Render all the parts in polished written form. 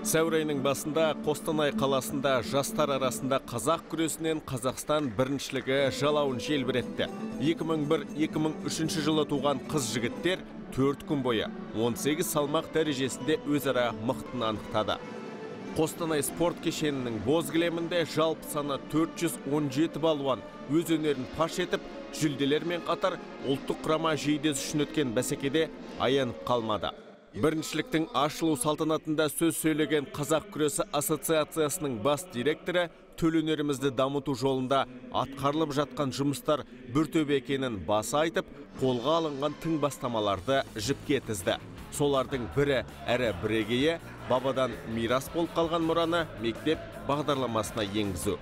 Сәуір айының басында Қостанай қаласында жастар арасында қазақ күресінен Қазақстан біріншілігі жалауын желбіретті. 2001-2003 жылы туған қыз жігіттер 4 күн бойы 18 салмақ дәрежесінде өзара мықтыны анықтады. Қостанай спорт кешенінің боз кілемінде жалпы саны 417 балуан өз өнерін паш етіп, жүлделермен қатар ұлттық құрама жейдесі үшін өткен бәсекеде аянып қалмады. Біріншіліктің ашылу салтанатында сөз сөйлеген Қазақ күресі ассоциациясының бас директоры төл өнерімізді дамыту жолында атқарылып жатқан жұмыстар бір төбе екенін баса айтып, қолға алынған тың бастамаларды жіпке тізді. Солардың бірі әрі бірегейі бабадан мирас болып қалған мұраны мектеп бағдарламасына енгізу.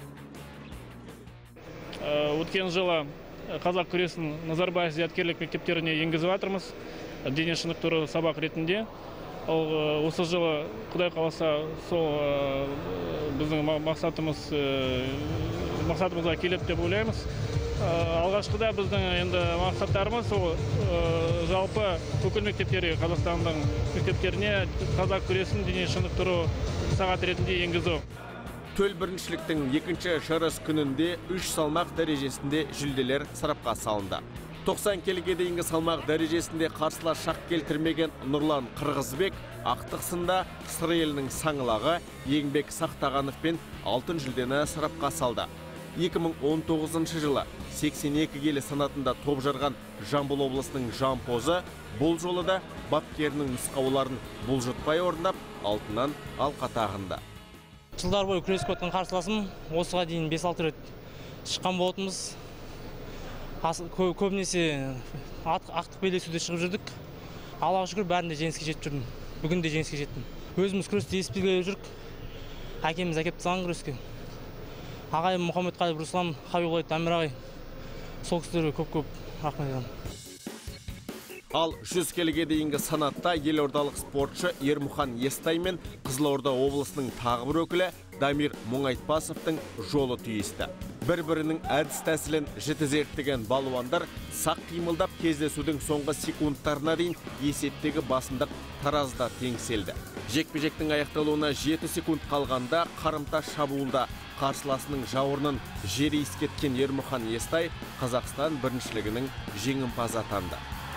Өткен жылы қазақ күресін Назарбаев зияткерлік мектептеріне енгізіп жатырмыз. Дене шынықтыру сабақ ретінде. Осы жылы Құдай қаласа сол біздің мақсатымызға келеді деп ойлаймыз. Алғашқыда біздің енді мақсаттарымыз жалпы бүкіл мектептерге, Қазақстанның мектептеріне қазақ күресін дене шынықтыру сағат ретінде енгізу. Төл біріншіліктің екінші жарыс күнінде 3 салмақ дәрежесінде жүлделер сарапқа салынды. 90 келіге дейінгі салмақ дәрежесінде қарсылас шақ келтірмеген Нұрлан Қырғызбек ақтық сында Сыр елінің саңылағы Еңбек Сақтағановпен алтын жүлдені сарапқа салды. 2019 жылы 82 келі санатында топ жарған Жамбыл облысының Жампозы бұл жолы да бапкерінің нұсқауларын бұлжытпай орындап, алтыннан алқа тағында. Жылдар бойы күресіп өткен қарсыласым, осыға дейін 5-6 рет шыққан болатынбыз. Көбінесе ақтық белдесуде шығып жүрдік. Аллаға шүкір бәрінде жеңіске жетіп жүрдім. Бүгін де жеңіске жеттім. Өзіміз күресті есіп білгелеп жүрік. Әкеміз әкеп тастаған күреске. Ағайым Мұхаммедқалиев Руслан, Хабибуллаев Дамир ағай. Сол кісілерге көп рахмет айтамын. Ал 100 келіге дейінгі санатта елордалық спортшы Ермұхан Естай мен Қызылорда облысының тағы бір өкілі Дамир Мұңайтпасовтың жолы түйісті. Бір-бірінің әдіс тәсілін жіті зерттеген балуандар сақ қимылдап кездесудің соңғы секундтарына дейін есептегі басымдық таразда теңселді. Жекпе-жектің аяқталуына 7 секунд қалғанда қарымта шабуылда қарсыласының жауырынын жері иіскеткен Ермұхан Естай Қазақстан біріншілігінің жеңімпазы атанды.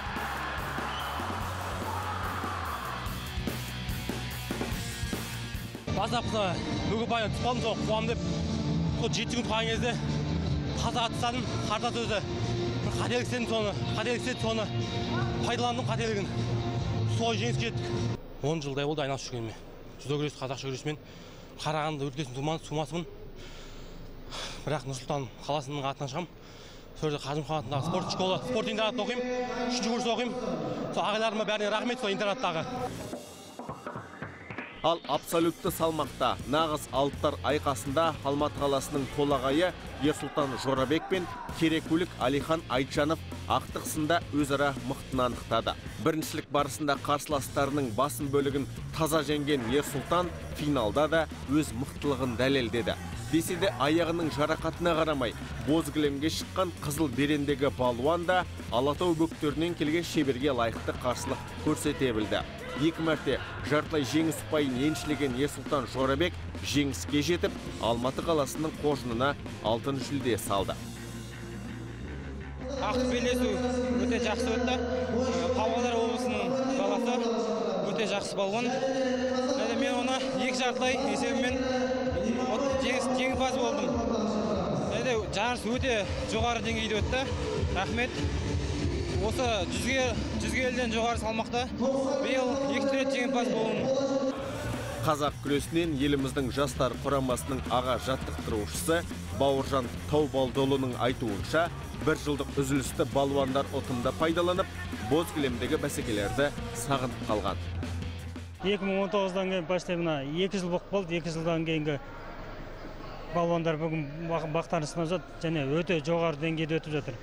Бастапқыда бүгін пайда тұспалым соң қуам деп, 7 күн қалған кезде қаза атыстадым, қарта сөзді. Бір қателіксен соны пайдаландым қателігін. Сол жеңіске жеттік. 10 жылдай болды айналысып жүргеніме. Жүзу күресі, қазақша күресімен Қарағанды өлкесінің сумасымын. Бірақ Нұрсұлтан қаласының атынан шығам. Сол жерде Қажым қаласындағы спорт школа, спорт интернатында оқимын, 3-ші курс оқимын. Сол ағайларыма бәріне рахмет сол интернаттағы. Ал абсолютті салмақта нағыз алыптар айқасында Алматы қаласының толағайы Ерсұлтан Жорабек пен Керекулік Алихан Айтжанов ақтық сында өзара мықтыны анықтады. Біріншілік барысында қарсыластарының басым бөлігін таза жеңген Ерсұлтан финалда да өз мықтылығын дәлелдеді. Десе де аяғының жарақатына қарамай, боз кілемге шыққан қызыл берендегі балуан да Алатау бөктерінен келген шеберге лайықты қарсылық көрсете білді. 2 мәрте жартылай жеңіс ұпайын еншілеген Ерсұлтан Жорабек жеңіске жетіп, Алматы қаласының қоржынына алтын жүлде салды. Ақтық белдесу өте жақсы өтті. Павлодар облысының баласы өте жақсы балуан. Мен оны 2 жартылай есебімен жеңімпаз болдым. Жарыс өте жоғары деңгейде өтті. Рахмет. Осы 100 келіден жоғары салмақта биыл 2 рет жеңімпаз болдым. Қазақ күресінен еліміздің жастар құрамасының аға жаттықтырушысы Бауыржан Таубалдолының айтуынша, 1 жылдық үзілісті балуандар ұтымда пайдаланып, боз кілемдегі бәсекелерді сағынып қалған. 2019-дан кейін бастаймына 2 жыл болды, 2 жылдан кейінгі балуандар бүгін бақтарын сынап жатыр, және өте жоғары деңгейде өтіп жатыр.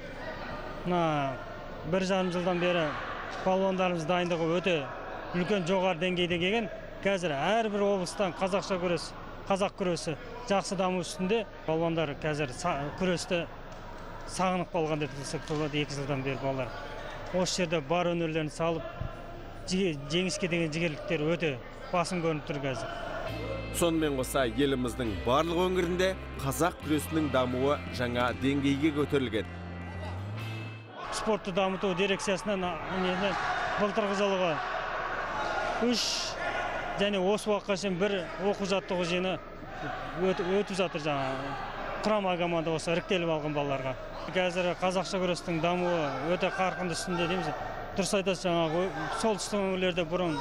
1,5 жылдан бері балуандарымыз дайындығы өте үлкен жоғары деңгейде келген. Қазір әрбір облыстан қазақша күрес, қазақ күресі жақсы даму үстінде. Балуандар қазір күресті сағынып қалған деп десек болады 2 жылдан бері балалар. Осы жерде бар өнерлерін салып, жеңіске деген жігерліктер өте басым көрініп тұр қазір. Сонымен қоса еліміздің барлық өңірінде қазақ күресінің дамуы жаңа деңгейге көтерілген. Спортты дамыту дирекциясынан былтырғы жылғы 3 және осы уақытқа шейін 1 оқу-жаттығу жиыны өтіп жатыр, жаңа құрама команда осы іріктеліп алған балаларға. Қазір қазақша күрестің дамуы өте қарқынды үстінде дейміз. Дұрыс айтасыз, жаңағы солтүстік өңірлерде бұрын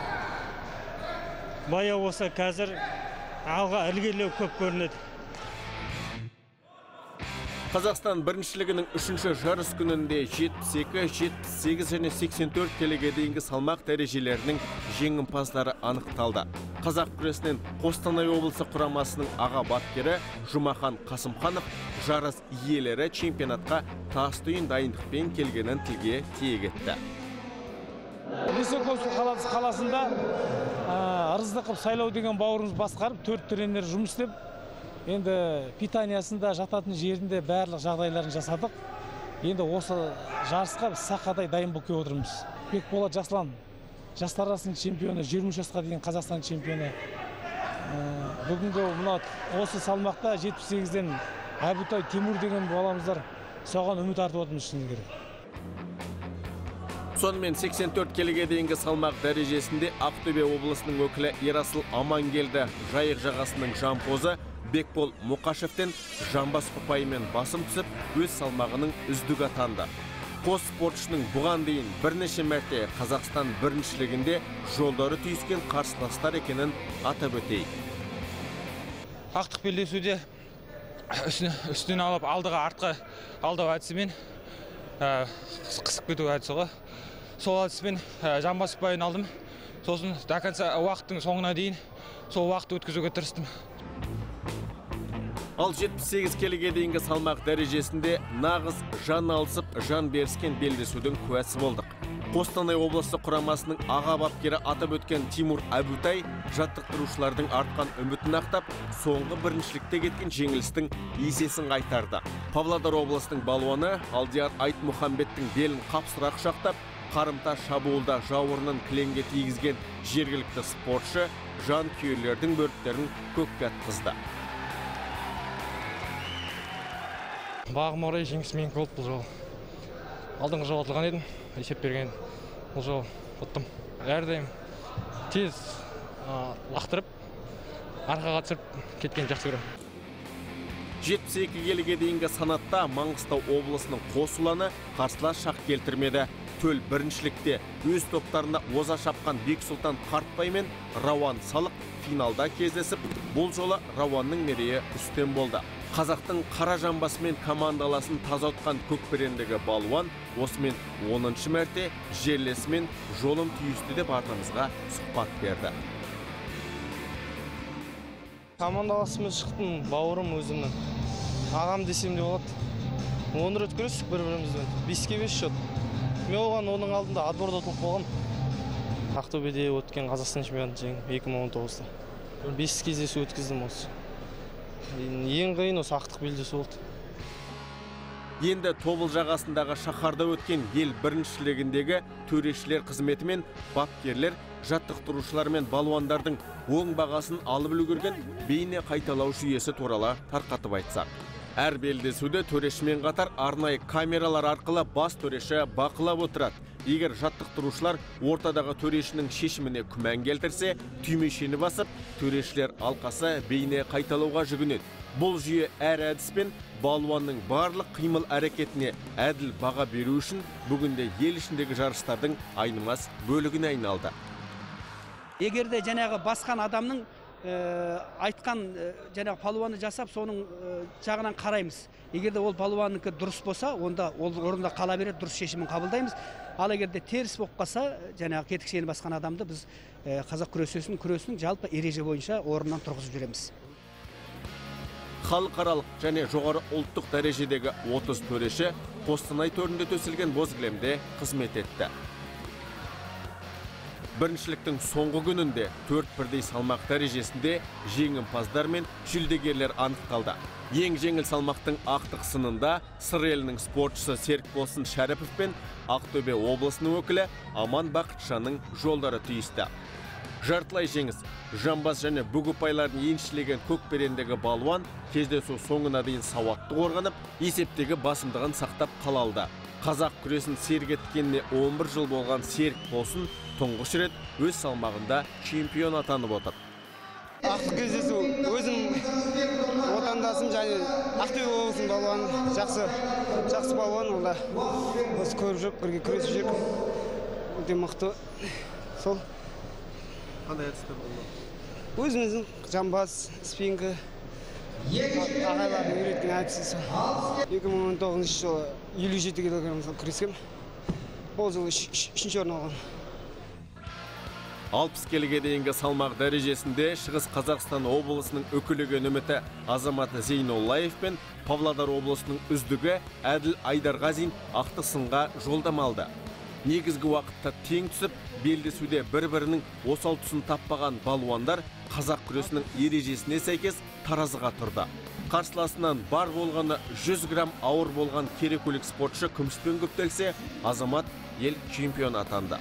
баяу болса, қазір алға ілгерілеу көп көрінеді. Қазақстан біріншілігінің 3-ші жарыс күнінде 72, 78 және 84 келіге дейінгі салмақ дәрежелерінің жеңімпаздары анықталды. Қазақ күресінен Қостанай облысы құрамасының аға бапкері Жұмахан Қасымханов жарыс иелері чемпионатқа тастүйін дайындықпен келгенін тілге тиек етті. Лисаковск қаласында Ырыздықов сайлау деген бауырымыз басқарып, 4 тренер жұмыс істеп, енді питаниясында, жататын жерінде барлық жағдайларын жасадық. Енді осы жарысқа сақадай дайын болып келіп отырмыз. Бекболат Жаслан жастар арасының чемпионы, 23 жасқа дейін Қазақстан чемпионы. Бүгінгі осы салмақта 78-ден Әбутай Тимур деген баламыздар соған үміт артып отырмыз шыны керек. Сонымен 84 келіге дейінгі салмақ дәрежесінде Ақтөбе облысының өкілі Ерасыл Амангелді жайық жағасының жампозы Бекбол Мұқашевтен жамбас ұпайымен басым түсіп, өз салмағының үздігі атанды. Қос спортшының бұған дейін бірнеше мәрте Қазақстан біріншілігінде жолдары түйіскен қарсыластар екенін атап өтейік. Ақтық белдесуде үстінен алып алдыға артқа алдау әдісімен қысып кету әдісі ғой. Сол әдіспен жамбас ұпайын алдым. Сосын до конца уақыттың соңына дейін сол уақытты өткізуге тырыстым. Ал 78 келіге дейінгі салмақ дәрежесінде нағыз жан алысып, жан беріскен белдесудің куәсі болдық. Қостанай облысы құрамасының аға бапкері атап өткен Тимур Әбутай жаттықтырушылардың артқан үмітін ақтап, соңғы біріншілікте кеткен жеңілістің есесін қайтарды. Павлодар облысының балуаны Алдияр Айтмұхамбеттің белін қапсыра құшақтап, қарымта шабуылда жауырынын кілемге тигізген жергілікті спортшы жан күйерлердің бөріктерін көкке атқызды. Бағым орай жеңіс менікі болды бұл жол. Алдыңғы жол атылған едім, есеп берген бұл жол ұттым. Әрдайым тез лақтырып, арқаға түсіріп кеткен жақсы көрем. 72 келіге дейінгі санатта Маңғыстау облысының қос ұланы қарсылас шақ келтірмеді. Төл біріншілікте өз топтарында оза шапқан Бексұлтан Қартбай мен Рауан Салық финалда кездесіп, бұл жолы Рауанның мерейі үстем болды. Қазақтың қара жамбасымен командаласын таза ұтқан көкберендегі балуан осымен 10-шы мәрте жерлесімен жолым түйісті деп артымызға сұхбат берді. Командаласымен шықтым, бауырым өзімнің. Ағам десем де болады. 10 рет күрестік бір-бірімізбен. 5-5 шот. Мен оған оның алдында отборда ұтылып болғам. Ақтөбеде өткен Қазақстан чемпионаты жеңіп 2019-да. 5 кездесу өткіздім осы. Ең қиын осы ақтық белдесу болды. Енді Тобыл жағасындағы шаһарда өткен ел біріншілігіндегі төрешілер қызметі мен бапкерлер, жаттықтырушылар мен балуандардың оң бағасын алып үлгерген бейне қайталау жүйесі туралы тарқатып айтсақ. Әр белдесуде төрешімен қатар арнайы камералар арқылы бас төреші бақылап отырады. Егер жаттықтырушылар ортадағы төрешінің шешіміне күмән келтірсе, түймешені басып, төрешілер алқасы бейне қайталауға жүгінеді. Бұл жүйе әр әдіспен балуанның барлық қимыл әрекетіне әділ баға беру үшін бүгінде ел ішіндегі жарыстардың айнымас бөлігіне айналды. Егерде жаңағы басқан адамның айтқан жаңағы палуаны жасап, соның жағынан қараймыз. Егерде ол палуаныкі дұрыс болса, онда ол орында қала береді, дұрыс шешімін қабылдаймыз. Ал егерде теріс болып қалса, жаңағы кетікшені басқан адамды біз қазақ күресінің жалпы ереже бойынша орнынан тұрғызып жүреміз. Халықаралық және жоғары ұлттық дәрежедегі 30 төреші Қостанай төрінде төселген боз кілемде қызмет етті. Біріншіліктің соңғы күнінде 4 бірдей салмақ дәрежесінде жеңімпаздар мен жүлдегерлер анықталды. Ең жеңіл салмақтың ақтық сынында Сыр елінің спортшысы Серікболсын Шәріпов пен Ақтөбе облысының өкілі Аман Бақытжанның жолдары түйісті. Жартылай жеңіс. Жамбас және бүгіпайларын еншілеген көкберендегі балуан кездесу соңына дейін сауатты қорғанып, есептегі басымдығын сақтап қала алды. Қазақ күресін сергеткеніне 11 жыл болған Серік Босын тұңғыш рет өз салмағында чемпион атанып отыр. Ақтық кездесу өзім отандасым және Ақтөбе облысының балуаны жақсы балуан, онда осы көріп жүріп, бірге күресіп жүріп, өте мықты. Сол Қандай әдістер болды? Өзіміздің жамбас, спингі, ағайлардың үйреткен әдісі сол. 2019 жылы 57 килограмм күрескем. Ол жылы 3-ші орын алған. 60 келіге дейінгі салмақ дәрежесінде Шығыс Қазақстан облысының өкілеген үміті Азамат Зейноллаев пен Павлодар облысының үздігі Әділ Айдарғазин ақтық сынға жолдама алды. Негізгі уақытта тең түсіп, белдесуде бір-бірінің осал тұсын таппаған балуандар қазақ күресінің ережесіне сәйкес таразыға тұрды. Қарсыласынан бар болғаны 100 грамм ауыр болған керекөлік спортшы күміспен көптелсе, Азамат ел чемпион атанды.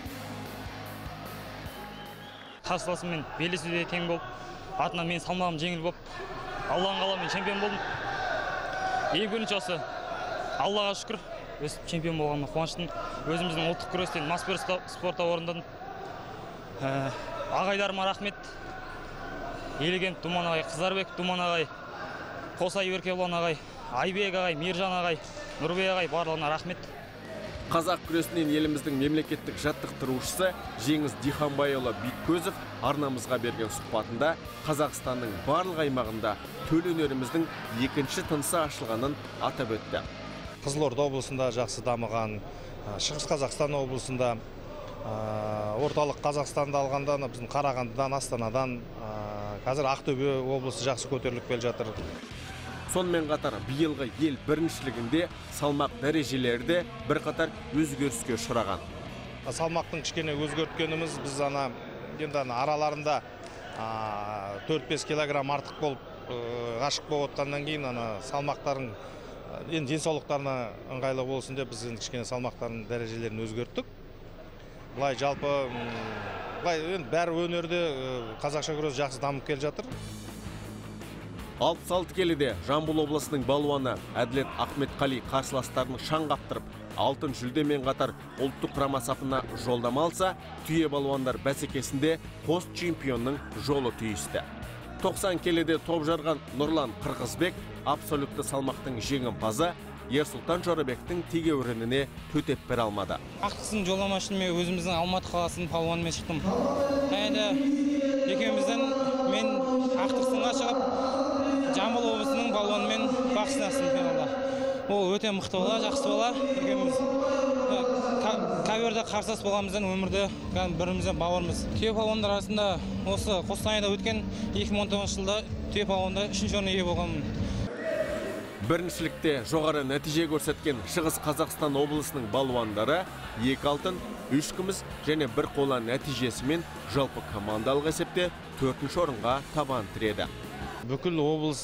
Қарсыласымен белдесуде тең болып, атынан мен салмағым жеңіл болып, Алланың қалауымен чемпион болдым. Ең бірінші осы, Аллаға шүкір, өз чемпион болғаныма қуаныштымын. Өзіміздің ұлттық күрестен маспер спортта орындадым. Ағайдарыма рахмет. Елеген Думан ағай, Қызарбек Думан ағай, Қосай Өркебұлан ағай, Айбек ағай, Мержан ағай, Нұрбек ағай, барлығына рахмет. Қазақ күресінен еліміздің мемлекеттік жаттықтырушысы Жеңіс Диханбайұлы Биткөзов арнамызға берген сұхбатында Қазақстанның барлық аймағында төл өнеріміздің екінші тынысы ашылғанын атап өтті. Қызылорда облысында жақсы дамыған, Шығыс Қазақстан облысында, орталық Қазақстанды алғанда біздің Қарағандыдан, Астанадан, қазір Ақтөбе облысы жақсы көтеріліп келе жатыр. Сонымен қатар биылғы ел біріншілігінде салмақ дәрежелерде бірқатар өзгеріске ұшыраған. Салмақтың кішкене өзгерткеніміз біз енді араларында 4-5 килограмм артық болып, ғашық болып отқаннан кейін салмақтарын денсаулықтарына ыңғайлы болсын деп біз кішкене салмақтардың дәрежелерін өзгерттік. Бұлай жалпы бәрі өнерде қазақша күрес жақсы дамып келе жатыр. 66 келіде Жамбыл облысының балуаны Әділет Ахметқали қарсыластарын шаң қаптырып, алтын жүлдемен қатар ұлттық құрама сапына жолдама алса, түйе балуандар бәсекесінде қос чемпионның жолы түйісті. 90 келіде топ жарған Нұрлан Қырғызбек абсолютті салмақтың жеңімпазы Ерсұлтан Жорабектің тегеурініне төтеп бере алмады. Ақтықсын жолдама үшін мен өзіміздің Алматы қаласының палуанымен шықтым. Тәйді екеумізден мен ақтықсынға шығып, Жамбыл облысының балуанымен бақ сынастым финалда. Ол өте мықты бола, жақсы бола. Екеуміз каверде қарсылас болғанымыздан өмірде бірімізден бауырмыз. Түйе палуандар арасында осы Қостанайда өткен 2019 жылда түйе палуанда 3-ші орынға ие болғанмын. Біріншілікте жоғары нәтиже көрсеткен Шығыс Қазақстан облысының балуандары 2 алтын, 3 күміс және 1 қола нәтижесімен жалпы командалық есепте 4-ші орынға табан тіреді. Бүкіл облыс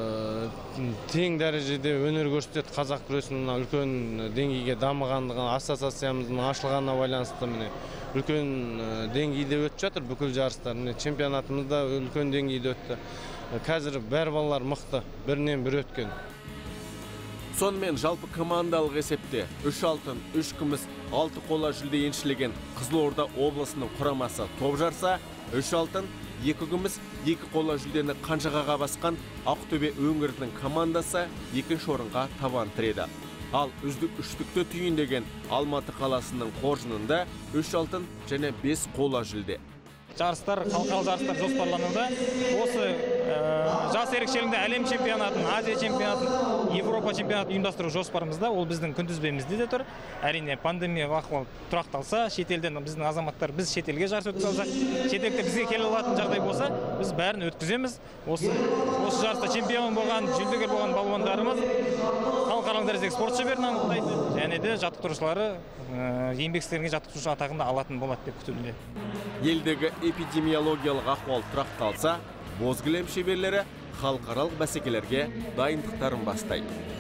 тең дәрежеде өнер көрсетеді. Қазақ күресінің үлкен деңгейге дамығандығын, ассоциациямыздың ашылғанына байланысты үлкен деңгейде өтіп жатыр бүкіл жарыстар. Чемпионатымыз да үлкен деңгейде өтті. Қазір бәр балалар мықты, бірінен бір өткен. Сонымен жалпы командалық есепте 3 алтын, 3 күміс, 6 қола жүлде еншілеген Қызылорда облысының құрамасы топ жарса, 3 алтын, 2 күміс, 2 қола жүлдені қанжығаға басқан Ақтөбе өңірінің командасы 2-ші орынға табан тіреді. Ал үздік үштікті түйіндеген Алматы қаласының қоржынында 3 алтын және 5 қола жүлде. Жарыстар, халықаралық жарыстар жоспарлануда. Осы жас ерекшелігінде әлем чемпионатын, Азия чемпионатын, Европа чемпионатын ұйымдастыру жоспарымызда, ол біздің күнтізбемізде де тұр. Әрине пандемия ахуалы тұрақталса, шетелден біздің азаматтар біз шетелге жарыс өткізе алсақ, шетелде бізге келе алатын жағдай болса, біз бәрін өткіземіз. Осы жарыста чемпион болған, жүлдегер болған балуандарымыз халықаралық дәрежедегі спорт шеберін анықтайды, және де жаттықтырушылары еңбек сіңірген жаттықтырушы атағын алатын болады деп күтілуде. Елдегі эпидемиологиялық ахуал тұрақталса, боз кілем шеберлері халықаралық бәсекелерге дайындықтарын бастайды.